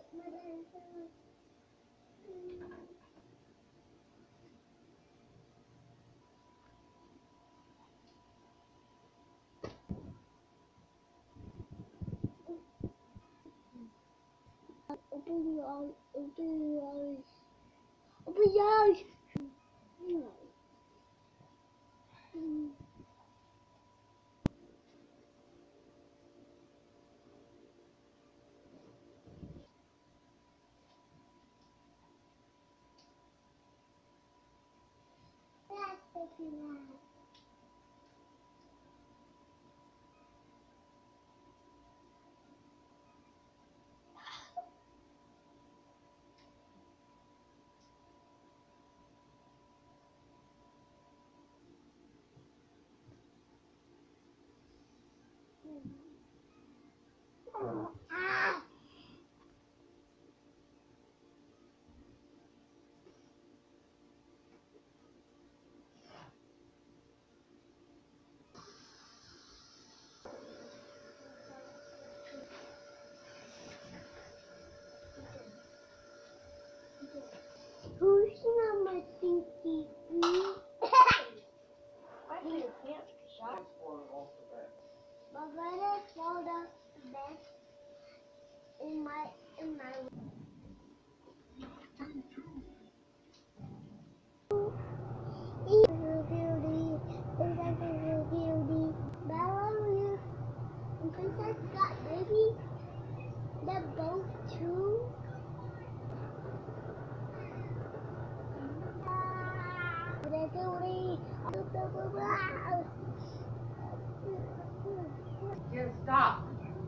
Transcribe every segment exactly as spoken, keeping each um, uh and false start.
Open your eyes. Open your eyes. Open your eyes. Mm. Ah. Who's not my stinky food? I think you can't shop for it off the bed. My brother found out the bed in my in my room. And Princess got babies. They're both two. Yeah, stop.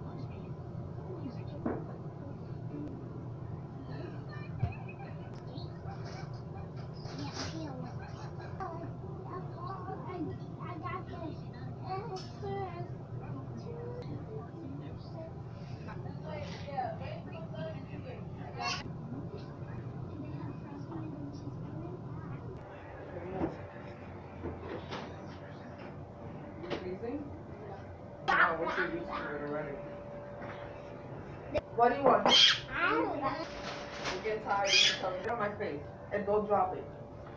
I wish you used to it already. What do you want? You get tired, you tell me. Get on my face and go drop it.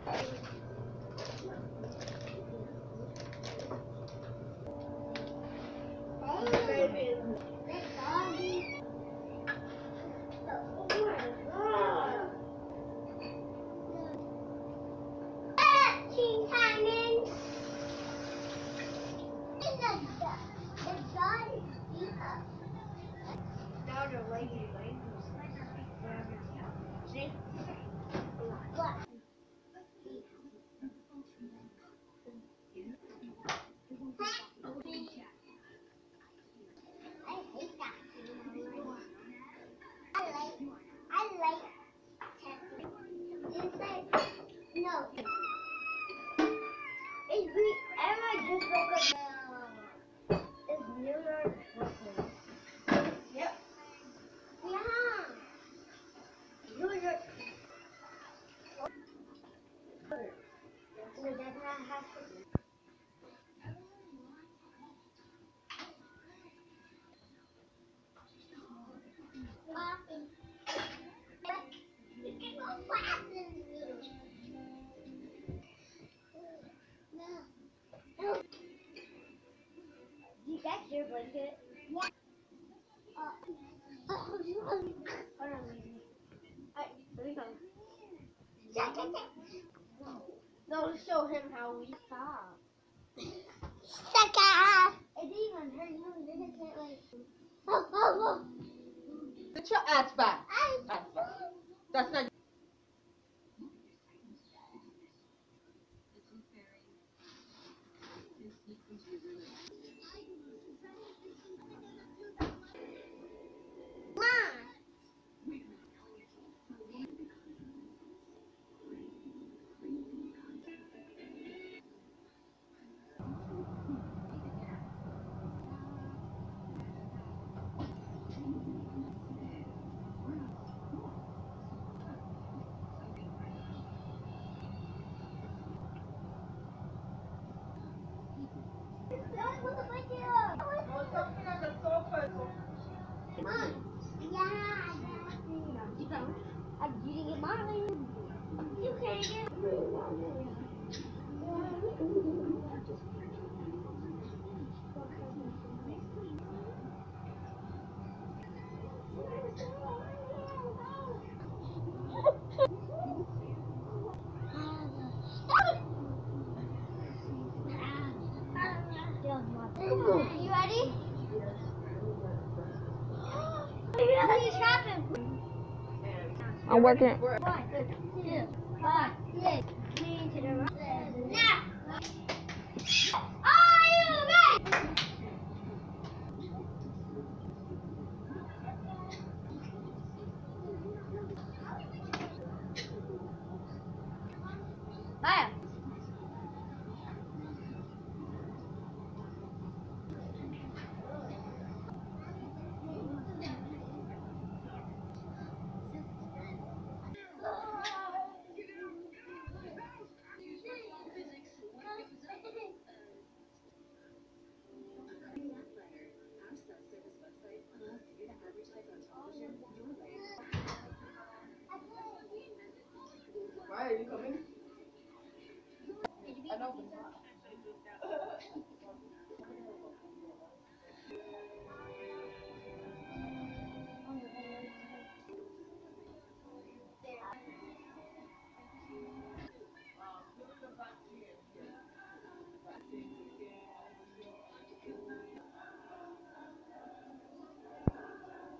No. If we ever just woke up, it's New York, Brooklyn. Yep. Yeah. New York. Wait, that's not happening. Laughing. You can go laughing. No. You got your blanket? Yeah. Uh, hold on. Alright, let me go. Don't show him how we stop. Sucker! It didn't even hurt you. You just can't like. Oh, oh, oh. Get your ass back. I. Ass back. That's not. Mom, yeah, I'm getting it mine. You can't get You ready? You shopping? I'm working. One, two, five, six. Lean to the right. Now. Are you ready? Maya. Why are you coming? I know.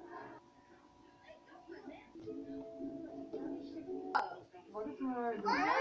What is my